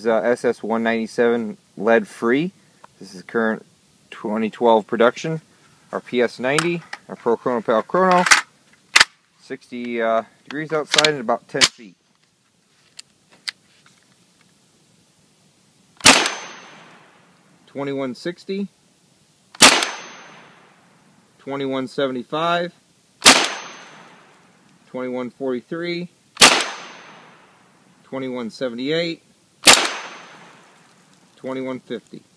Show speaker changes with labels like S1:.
S1: SS197 lead free. This is current 2012 production. Our PS90, our ProChrono Pal chrono. 60 degrees outside and about 10 feet. $21.60, $21.75, $21.43, $21.78, $21.50.